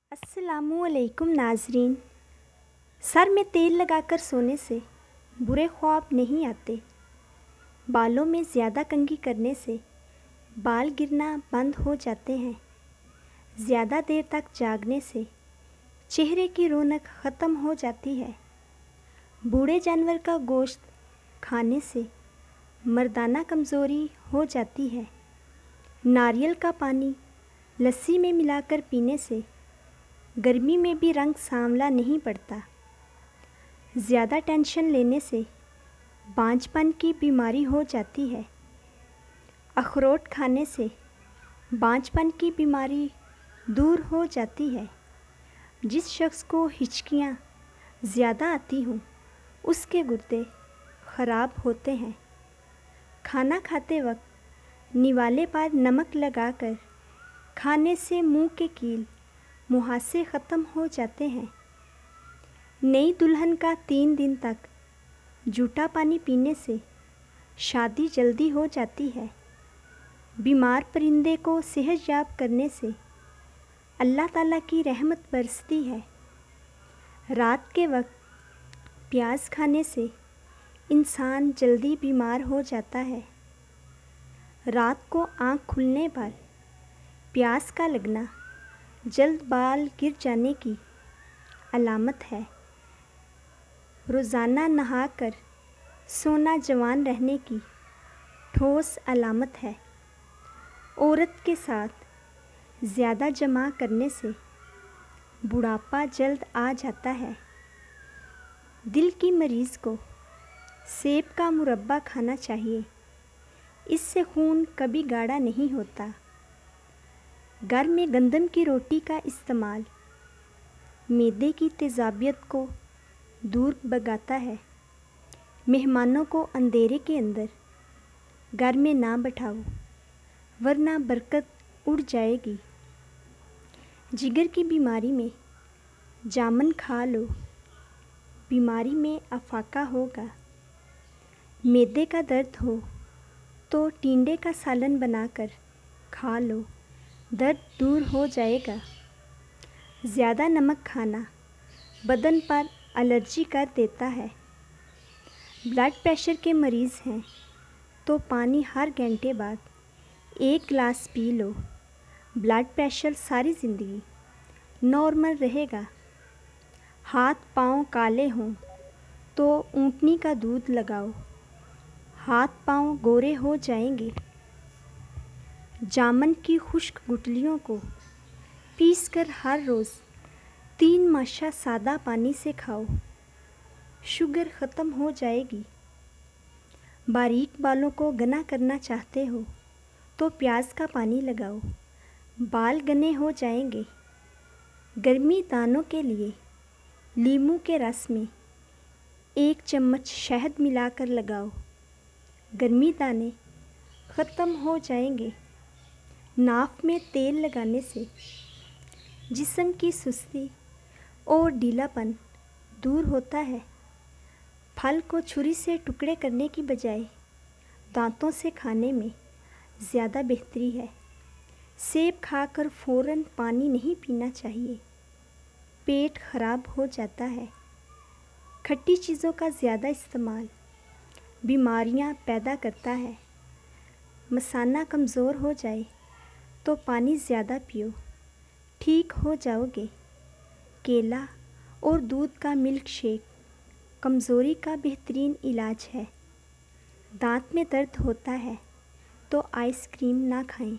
अस्सलामु अलैकुम नाजरीन। सर में तेल लगाकर सोने से बुरे ख्वाब नहीं आते। बालों में ज़्यादा कंघी करने से बाल गिरना बंद हो जाते हैं। ज़्यादा देर तक जागने से चेहरे की रौनक ख़त्म हो जाती है। बूढ़े जानवर का गोश्त खाने से मर्दाना कमज़ोरी हो जाती है। नारियल का पानी लस्सी में मिलाकर पीने से गर्मी में भी रंग सांवला नहीं पड़ता। ज़्यादा टेंशन लेने से बांझपन की बीमारी हो जाती है। अखरोट खाने से बांझपन की बीमारी दूर हो जाती है। जिस शख्स को हिचकियाँ ज़्यादा आती हों उसके गुर्दे ख़राब होते हैं। खाना खाते वक्त निवाले पर नमक लगाकर खाने से मुंह के कील मुहासे ख़त्म हो जाते हैं। नई दुल्हन का 3 दिन तक जूठा पानी पीने से शादी जल्दी हो जाती है। बीमार परिंदे को सेहतयाब करने से अल्लाह ताला की रहमत बरसती है। रात के वक्त प्याज खाने से इंसान जल्दी बीमार हो जाता है। रात को आँख खुलने पर प्यास का लगना जल्द बाल गिर जाने की अलामत है। रोज़ाना नहाकर सोना जवान रहने की ठोस अलामत है। औरत के साथ ज़्यादा जमा करने से बुढ़ापा जल्द आ जाता है। दिल की मरीज़ को सेब का मुरब्बा खाना चाहिए। इससे खून कभी गाढ़ा नहीं होता। घर में गंदम की रोटी का इस्तेमाल मैदे की तेज़ाबियत को दूर भगाता है। मेहमानों को अंधेरे के अंदर घर में ना बैठाओ वरना बरकत उड़ जाएगी। जिगर की बीमारी में जामन खा लो, बीमारी में अफाका होगा। मैदे का दर्द हो तो टिंडे का सालन बनाकर खा लो, दर्द दूर हो जाएगा। ज़्यादा नमक खाना बदन पर एलर्जी कर देता है। ब्लड प्रेशर के मरीज़ हैं तो पानी हर घंटे बाद 1 गिलास पी लो। ब्लड प्रेशर सारी ज़िंदगी नॉर्मल रहेगा। हाथ पाँव काले हों तो ऊँटनी का दूध लगाओ, हाथ पाँव गोरे हो जाएंगे। जामन की खुश्क गुठलियों को पीसकर हर रोज़ 3 माशा सादा पानी से खाओ, शुगर ख़त्म हो जाएगी। बारीक बालों को घना करना चाहते हो तो प्याज का पानी लगाओ, बाल घने हो जाएंगे। गर्मी दानों के लिए नींबू के रस में 1 चम्मच शहद मिलाकर लगाओ, गर्मी दाने ख़त्म हो जाएंगे। नाक में तेल लगाने से जिस्म की सुस्ती और ढीलापन दूर होता है। फल को छुरी से टुकड़े करने की बजाय दांतों से खाने में ज़्यादा बेहतरी है। सेब खाकर फ़ौरन पानी नहीं पीना चाहिए, पेट खराब हो जाता है। खट्टी चीज़ों का ज़्यादा इस्तेमाल बीमारियां पैदा करता है। मसाना कमज़ोर हो जाए तो पानी ज़्यादा पियो, ठीक हो जाओगे। केला और दूध का मिल्क शेक कमज़ोरी का बेहतरीन इलाज है। दांत में दर्द होता है तो आइसक्रीम ना खाएं।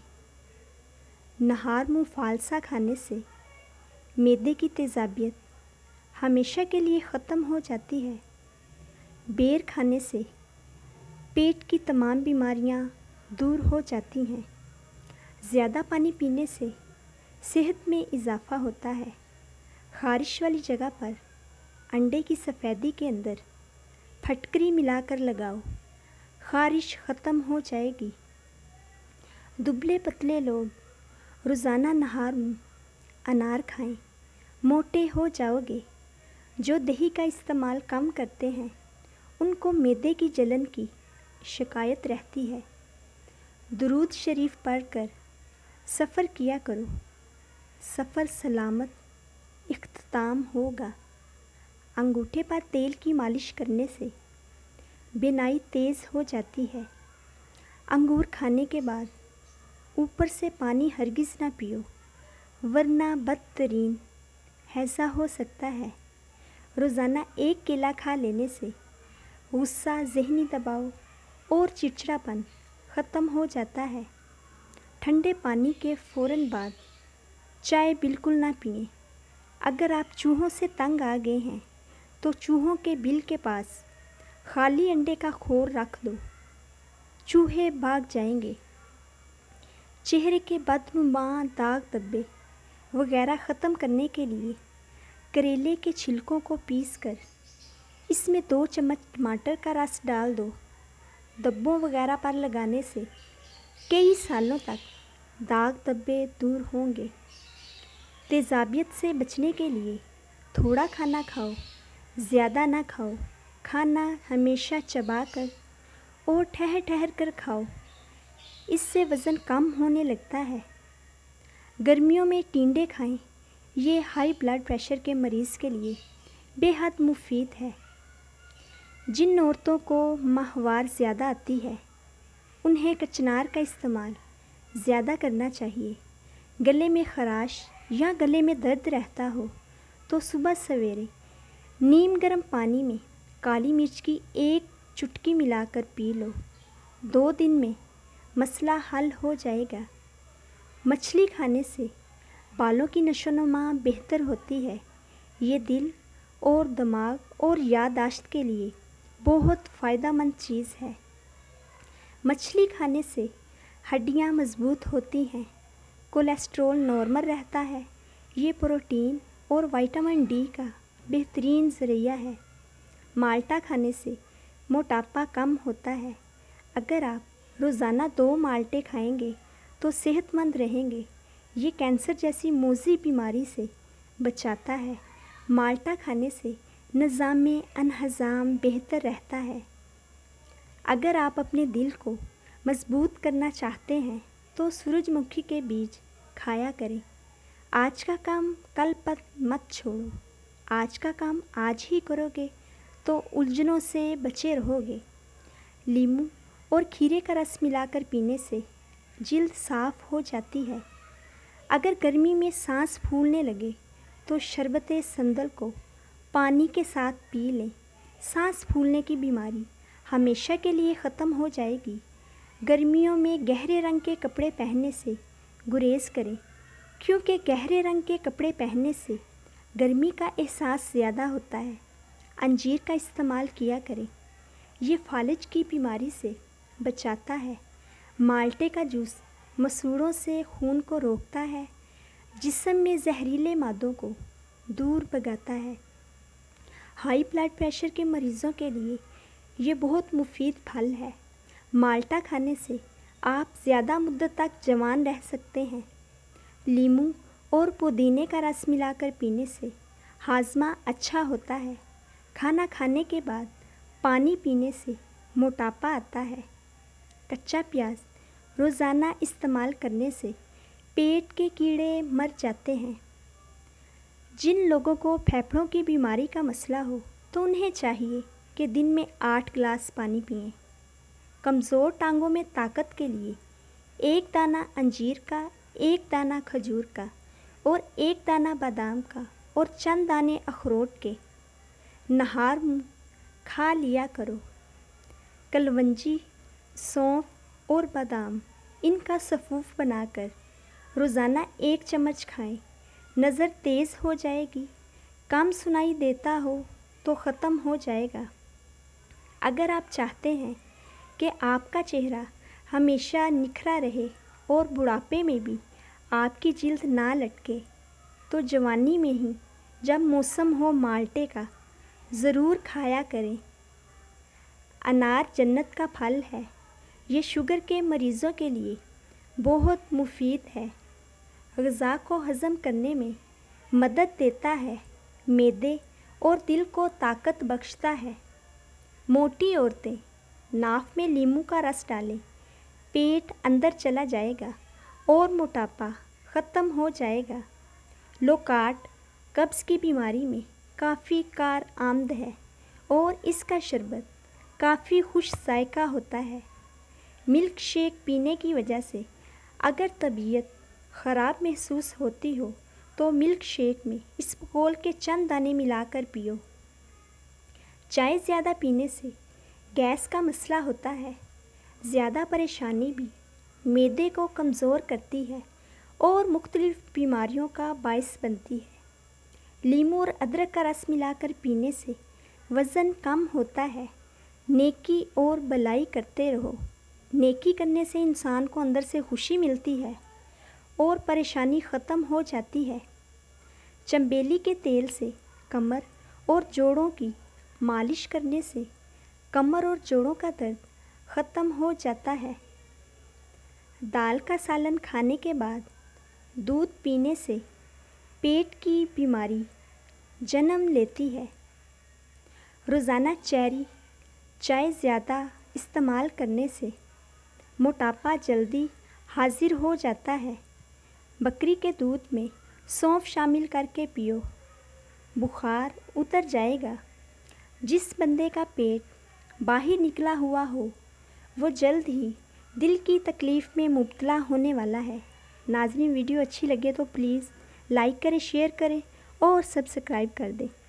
नहार मुँह फालसा खाने से मैदे की तेज़ाबियत हमेशा के लिए ख़त्म हो जाती है। बेर खाने से पेट की तमाम बीमारियां दूर हो जाती हैं। ज़्यादा पानी पीने से सेहत में इजाफ़ा होता है। ख़ारिश वाली जगह पर अंडे की सफ़ेदी के अंदर फटकरी मिलाकर लगाओ, ख़ारिश ख़त्म हो जाएगी। दुबले पतले लोग रोज़ाना नहार मुँह अनार खाएं, मोटे हो जाओगे। जो दही का इस्तेमाल कम करते हैं उनको मैदे की जलन की शिकायत रहती है। दुरूद शरीफ पढ़कर सफ़र किया करो, सफ़र सलामत अख्ताम होगा। अंगूठे पर तेल की मालिश करने से बिनाई तेज़ हो जाती है। अंगूर खाने के बाद ऊपर से पानी हरगिज़ ना पियो, वरना बदतरीन हैज़ा हो सकता है। रोज़ाना एक केला खा लेने से गुस्सा, ज़हनी दबाव और चिड़चिड़ापन ख़त्म हो जाता है। ठंडे पानी के फ़ौरन बाद चाय बिल्कुल ना पिएं। अगर आप चूहों से तंग आ गए हैं तो चूहों के बिल के पास खाली अंडे का खोर रख दो, चूहे भाग जाएंगे। चेहरे के बदनुमा दाग धब्बे वगैरह ख़त्म करने के लिए करेले के छिलकों को पीसकर इसमें 2 चम्मच टमाटर का रस डाल दो। धब्बों वगैरह पर लगाने से कई सालों तक दाग धब्बे दूर होंगे। तेज़ाबियत से बचने के लिए थोड़ा खाना खाओ, ज़्यादा ना खाओ। खाना हमेशा चबाकर और ठहर ठहर कर खाओ, इससे वज़न कम होने लगता है। गर्मियों में टिंडे खाएं, ये हाई ब्लड प्रेशर के मरीज़ के लिए बेहद मुफीद है। जिन औरतों को माहवार ज़्यादा आती है उन्हें कचनार का इस्तेमाल ज़्यादा करना चाहिए। गले में खराश या गले में दर्द रहता हो तो सुबह सवेरे नीम गर्म पानी में काली मिर्च की 1 चुटकी मिलाकर पी लो। 2 दिन में मसला हल हो जाएगा। मछली खाने से बालों की नशोनुमा बेहतर होती है। ये दिल और दिमाग और याददाश्त के लिए बहुत फ़ायदेमंद चीज़ है। मछली खाने से हड्डियाँ मज़बूत होती हैं, कोलेस्ट्रॉल नॉर्मल रहता है। ये प्रोटीन और विटामिन डी का बेहतरीन ज़रिया है। माल्टा खाने से मोटापा कम होता है। अगर आप रोज़ाना 2 माल्टे खाएंगे तो सेहतमंद रहेंगे। ये कैंसर जैसी मोज़ी बीमारी से बचाता है। माल्टा खाने से निज़ाम अनहज़ाम बेहतर रहता है। अगर आप अपने दिल को मज़बूत करना चाहते हैं तो सूरजमुखी के बीज खाया करें। आज का काम कल पर मत छोड़ो। आज का काम आज ही करोगे तो उलझनों से बचे रहोगे। लीमू और खीरे का रस मिलाकर पीने से जिल्द साफ़ हो जाती है। अगर गर्मी में सांस फूलने लगे तो शरबत संदल को पानी के साथ पी लें। सांस फूलने की बीमारी हमेशा के लिए ख़त्म हो जाएगी। गर्मियों में गहरे रंग के कपड़े पहनने से गुरेज करें, क्योंकि गहरे रंग के कपड़े पहनने से गर्मी का एहसास ज़्यादा होता है। अंजीर का इस्तेमाल किया करें, ये फालिज की बीमारी से बचाता है। माल्टे का जूस मसूड़ों से खून को रोकता है, जिस्म में जहरीले मादों को दूर भगाता है। हाई ब्लड प्रेशर के मरीज़ों के लिए ये बहुत मुफीद फल है। माल्टा खाने से आप ज़्यादा मुद्दत तक जवान रह सकते हैं। लीमू और पुदीने का रस मिलाकर पीने से हाजमा अच्छा होता है। खाना खाने के बाद पानी पीने से मोटापा आता है। कच्चा प्याज रोज़ाना इस्तेमाल करने से पेट के कीड़े मर जाते हैं। जिन लोगों को फेफड़ों की बीमारी का मसला हो तो उन्हें चाहिए कि दिन में 8 गिलास पानी पिएं। कमज़ोर टांगों में ताकत के लिए 1 दाना अंजीर का, 1 दाना खजूर का और 1 दाना बादाम का और चंद दाने अखरोट के नहार मुँह खा लिया करो। कलवंजी, सौंफ और बादाम इनका सफ़ूफ बनाकर रोज़ाना 1 चम्मच खाएं। नज़र तेज़ हो जाएगी। कम सुनाई देता हो तो ख़त्म हो जाएगा। अगर आप चाहते हैं कि आपका चेहरा हमेशा निखरा रहे और बुढ़ापे में भी आपकी जिल्द ना लटके, तो जवानी में ही जब मौसम हो माल्टे का ज़रूर खाया करें। अनार जन्नत का फल है। ये शुगर के मरीज़ों के लिए बहुत मुफीद है। ग़िज़ा को हज़म करने में मदद देता है। मैदे और दिल को ताकत बख्शता है। मोटी औरतें नाक में नींबू का रस डालें, पेट अंदर चला जाएगा और मोटापा ख़त्म हो जाएगा। लोकाट قبض کی بیماری میں کافی کارآمد ہے اور اس کا شربت کافی خوش ذائقہ ہوتا ہے۔ ملک شیک پینے کی وجہ سے اگر طبیعت خراب محسوس ہوتی ہو تو ملک شیک میں اسبگول کے چند دانے ملا کر پیو۔ چائے زیادہ پینے سے گیس کا مسئلہ ہوتا ہے۔ زیادہ پریشانی بھی معدے کو کمزور کرتی ہے اور مختلف بیماریوں کا باعث بنتی ہے۔ لیموں اور ادرک کا رس ملا کر پینے سے وزن کم ہوتا ہے۔ نیکی اور بھلائی کرتے رہو۔ نیکی کرنے سے انسان کو اندر سے خوشی ملتی ہے اور پریشانی ختم ہو جاتی ہے۔ چنبیلی کے تیل سے کمر اور جوڑوں کی مالش کرنے سے کمر اور جوڑوں کا درد ختم ہو جاتا ہے۔ دال کا سالن کھانے کے بعد دودھ پینے سے پیٹ کی بیماری جنم لیتی ہے۔ روزانہ چائے زیادہ استعمال کرنے سے موٹاپا جلدی حاضر ہو جاتا ہے۔ بکری کے دودھ میں سونف شامل کر کے پیو، بخار اتر جائے گا۔ جس بندے کا پیٹ باہر نکلا ہوا ہو وہ جلد ہی دل کی تکلیف میں مبتلا ہونے والا ہے۔ ناظرین، ویڈیو اچھی لگے تو پلیز لائک کریں، شیئر کریں اور سبسکرائب کر دیں۔